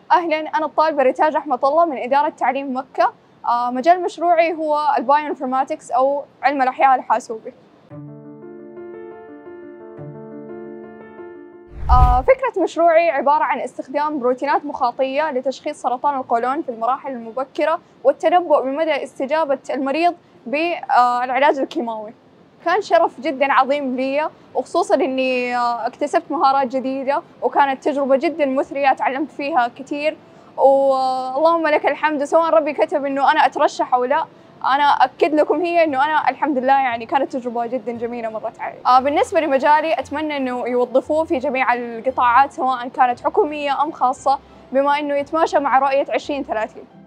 أهلاً، أنا الطالبة ريتاج رحمة الله من إدارة تعليم مكة. مجال مشروعي هو البايوانفورماتكس أو علم الأحياء الحاسوبي. فكرة مشروعي عبارة عن استخدام بروتينات مخاطية لتشخيص سرطان القولون في المراحل المبكرة والتنبؤ بمدى استجابة المريض بالعلاج الكيماوي. كان شرف جداً عظيم لي، وخصوصاً إني اكتسبت مهارات جديدة، وكانت تجربة جداً مثرية تعلمت فيها كثير، واللهم لك الحمد. سواء ربي كتب إنه أنا أترشح أو لا، أنا أكد لكم هي إنه أنا الحمد لله يعني كانت تجربة جداً جميلة مرت علي. بالنسبة لمجالي أتمنى إنه يوظفوه في جميع القطاعات سواء كانت حكومية أم خاصة، بما إنه يتماشى مع رؤية 2030.